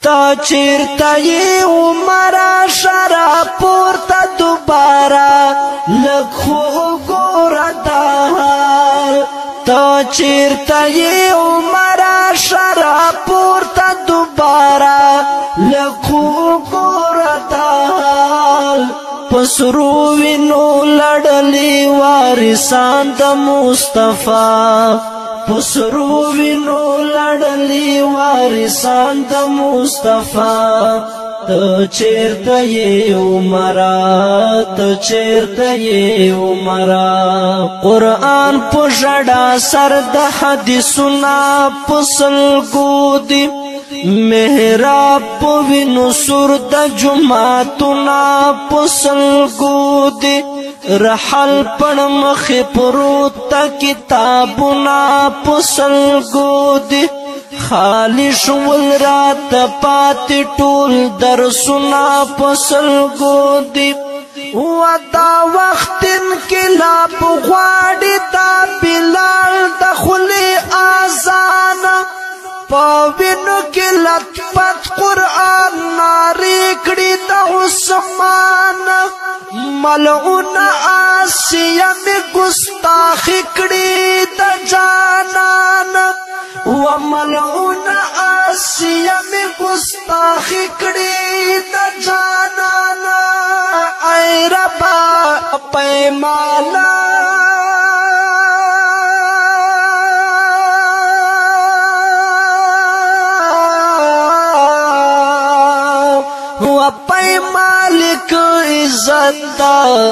تا چیرته یې عمره شراب پورته دوباره لږ خو وګوره دا حال تا چیرته یې عمره شراب پورته دوباره لږ خو وګوره دا حال پسرو وینو لړلي وارثان د مصطفی پسرو وینو لړلي وارثان د مصطفی ته چیرته یې عمره ته چیرته یې عمره قرآن په ژړا سر د حدیثونه په سلګو دي محراب په وینو سور د جماعتونه په سلګو دي رحل پړ مخې پروت کتابونه په سلګو دي خالی شول رات پاتې ټول درسونه په سلګو دي ودا وخت انقلاب غواړي دا بلال د خولې اذان پاوینو کې لطفت قرآن ناری کړي د عثمان ملعون آسیه می ګستاخی کړي د جانان و ملعون آسیه می ګستاخی کړي د جانان ای ربا پیمانا پای مالک عزت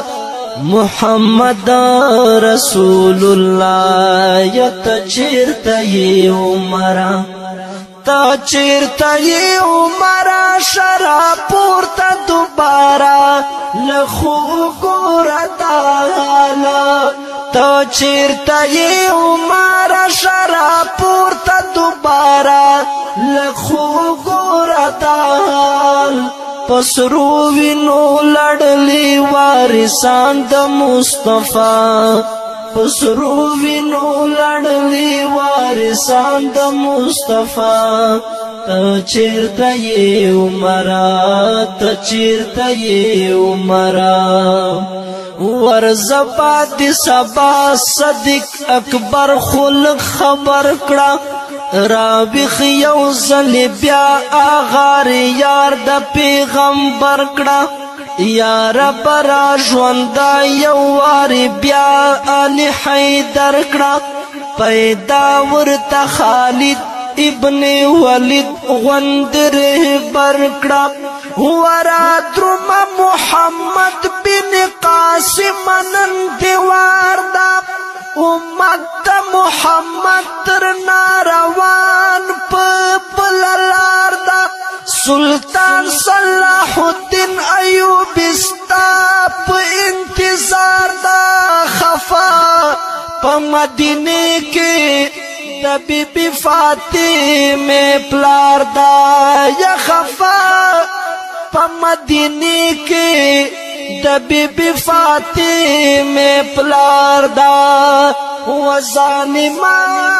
محمد رسول الله یت چیرته یې عمره تا چیرته یې عمره شراب پورته دوباره لخو ګوره دا حاله تا چیرته یې عمره شراب پورته دوباره لخو ګوره دا حال پسرو وینو لړلي وارثان د مصطفی پسرو وینو لړلي وارثان د مصطفی ته چیرته یې عمره ته چیرته یې عمره ورزپا د سبا صدیق اکبر خلق خبر کړه رابخ یو ځل بیا اغار یار د پیغمبر کړه یا رب را ژوندا یو وار بیا ال حیدر کړه پیدا ورته خالد ابن ولید غوند رهبر کړه ورا درم محمد بن قاسم نن دیوار دا امت محمد تر ناروان پللار دا سلطان صلاح الدین ایوب استا په انتظار دا خفا په مدینه کې د بی بی فاطمه پلار دا یا خفا په مدینه کې د بی بی فاطمه پلار دا و ظالما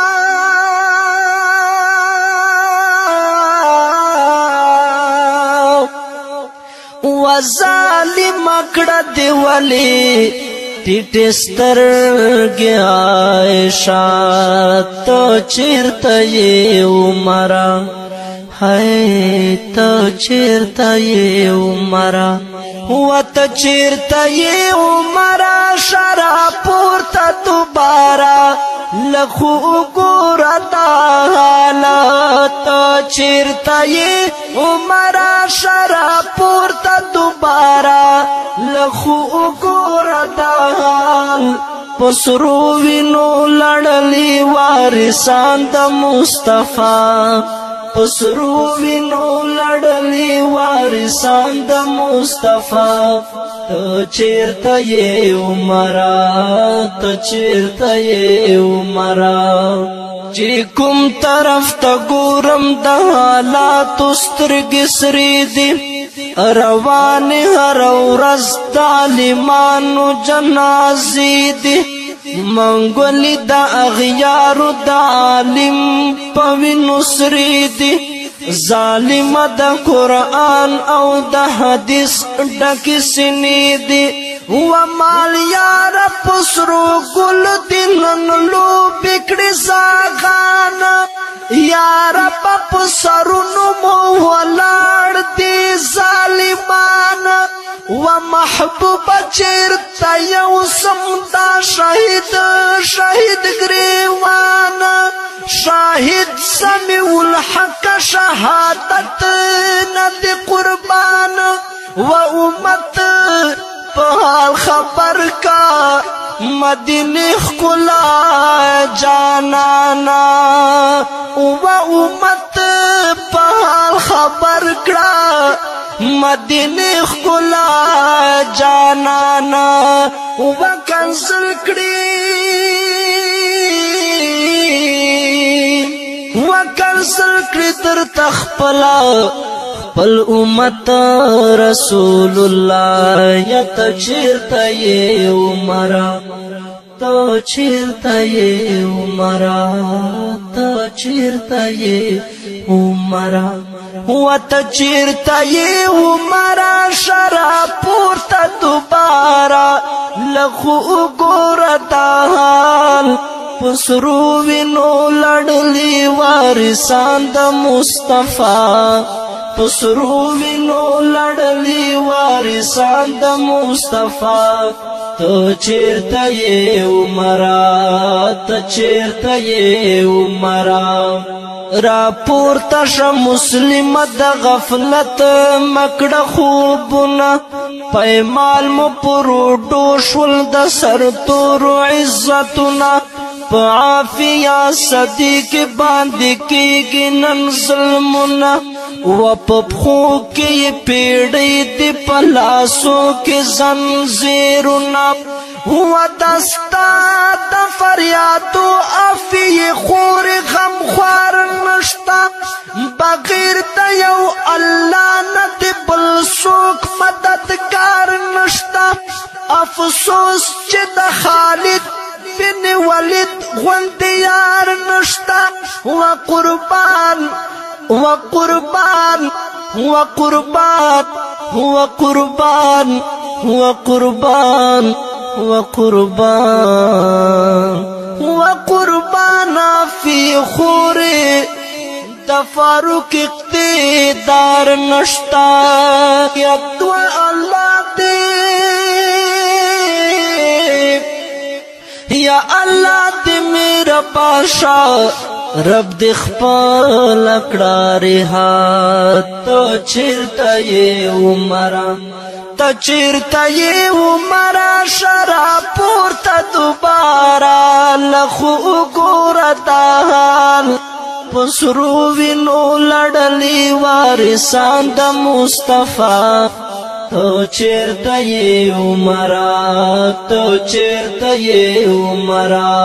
و ظالم کړه دی ولی ټیټ سترګې عائشہ ته چیرته یې عمره هاي ته چیرته یې عمره و ته چیرته یې عمره شراب پورته دوباره لخو وګوره دا حاله ته چیرته یې عمره شراب پورته دوباره لخو وګوره دا حال پسرو وینو لړلي وارثان د مصطفی پسرو وینو لړلي وارثان د مصطفی ته چیرته یې عمره ته چیرته یې عمره چې کوم طرف ته ګورم د حالاتو سترګې سرې دي روان هر ورځ د عالمانو جنازې دي منګولې د اغیارو د عالم په وینو سرې دي ظالم د قرآن او د حدیث ډکی سینې دي و مال یار پسرو گل دنن لو بکڑی زاغان یار پسرونو مو ولار دی ظالمان و محبوب چیرتا یو سمدا شهید گریوان شاهد سمیع الحق شهادت ند قربان و امت پہال خبر کا مدینی خلا جانانا و امت پہال خبر کا مدینی خلا جانانا و کنسل کری در تخپلا پل امت رسول اللہ یا تچیرتا یہ عمرہ تچیرتا یہ عمرہ تچیرتا یہ عمرہ و تچیرتا یہ عمرہ شراب پورتا دوبارہ لخو گورتا حال پسرو وینو لڑلی وارثان د مصطفی پسرو وینو لڑلی وارثان د مصطفی تو چیرته یې عمره ته چیرته یې عمره را پورته شه مسلمه د غفلت مکړه خوبونه پیمال مو پروډو شول د سرتورو عزتونه عافیہ صدیق باندې کېږي نن ظلمونه و پخو کې پیړۍ د پلاسو کې زنځیرونه و دستا د فریادو افی خور غم خوار نشتا بغیر د یو الله نه د بل څوک مددگار نشتا افسوس چې د خالد بن ولید غوند یار نشتا و قربان و قربان و قربان و قربان و قربان و قربان و قربان فی خور د فاروق اقتدار نشتا یدو اللہ دے یا اللہ دی میرا بادشاہ رب دی خپل کړه رها تو چیرته یې عمره ته چیرته یې عمره شراب پورته دوباره لخو وګوره دا حال پسرو وینو لړلی وارثان د مصطفی تو چیرته یې عمره تو چیرته یې عمره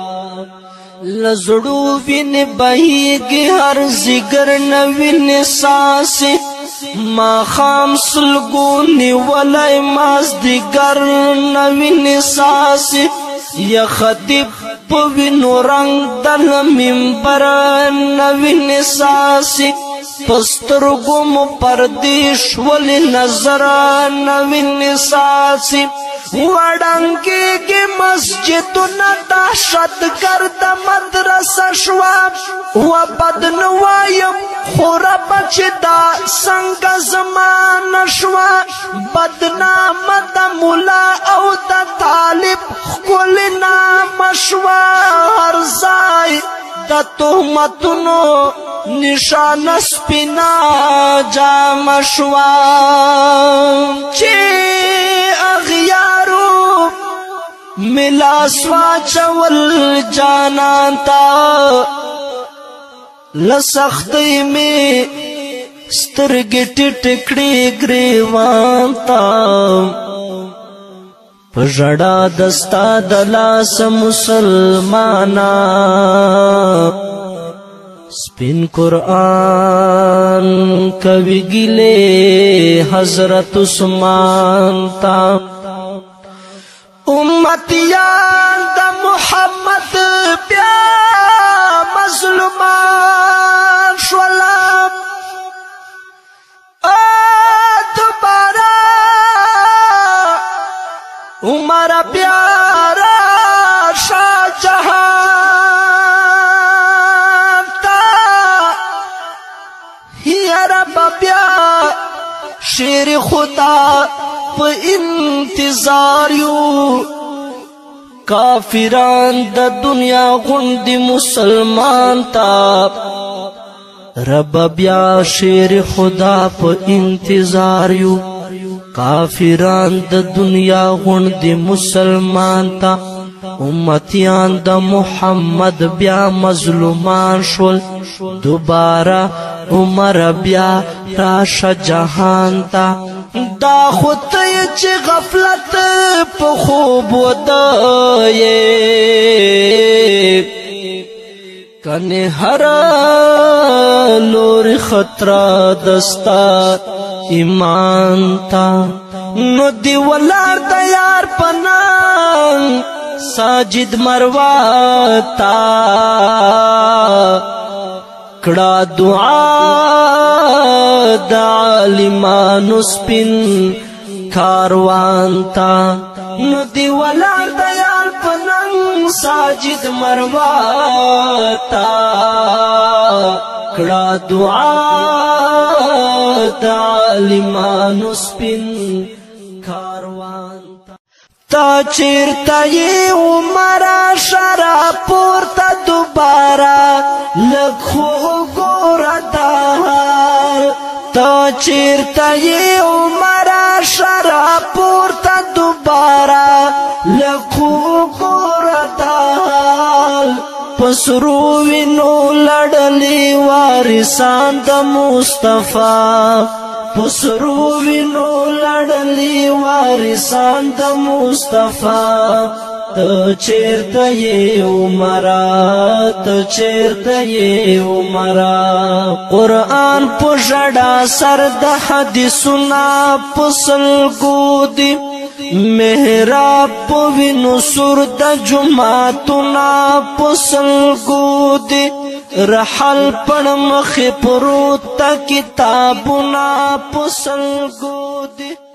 لزړو وینې بهیږي هر ځیګر نه وینې ساسې ماښام سلګو نیولی مازدیګر نه وینې ساسې یا خطیب په وینو رنګ د منبر نه وینې ساسې پسترګو مو پردې شولې نظر نه وینې ساسې وړانګېږي مسجدونه دهشتګرد مدرسه شوه و بد نه وایم خو ربه چې دا څنګه زمانه شوه بدنامه د ملا او د طالب ښکلې نامه شوه هر ځای د تهمتونو نشانه سپینه جامه شوه چې اغیارو ملاس واچول جانان تا لسختی میں سترګې ټیټ کړې ګریوان تا په ژړا دستا د لاس مسلمانا سپین قرآن کوي ګلې حضرت عثمان تا امتیان د محمد بیا مظلومان شولا عمر پیارا شاہ جہان تا یا رب بیا شیر خدا پا انتظار یو کافران د دنیا غندی مسلمان تا رب بیا شیر خدا پا انتظار یو کافران د دنیا غندی مسلمان تا امتیان د محمد بیا مظلومان شول دوبارہ عمر بیا راش جہان تا دا خودی چی غفلت پا خوب ودائے کنے ہر لور خطرہ دستا ایمان تا نو دی ولار دیار پنان ساجد مرواتا کڑا دعا دا عالمانو سپن کاروان تا نو دی ولار دیار پنان ساجد مرواتا کڑا دعا دا عالمانو سپن کاروان تا چیرتا یہ عمرہ شرا پورتا دوبارہ لکھو گورا دار تا چیرتا یہ عمرہ شرا پورتا دوبارہ لکھو گورا دار پسروی نو لڑلی وارثان دا مصطفیٰ پسروی نو لڑلی وارثان دا مصطفیٰ تو چیرتا یہ عمرہ تو چیرتا یہ عمرہ قرآن پشڑا سرد حدیثنا پسلگو دی محراب پوی نصر دا جماعتنا پسلگو دی رحل پڑم خپروتا کتابنا پسلگو دی